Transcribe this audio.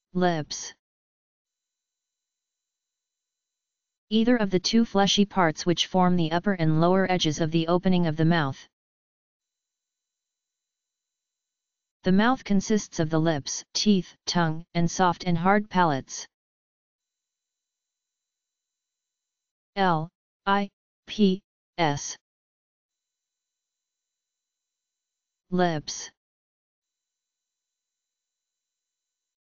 Lips. Either of the two fleshy parts which form the upper and lower edges of the opening of the mouth. The mouth consists of the lips, teeth, tongue, and soft and hard palates. Lips.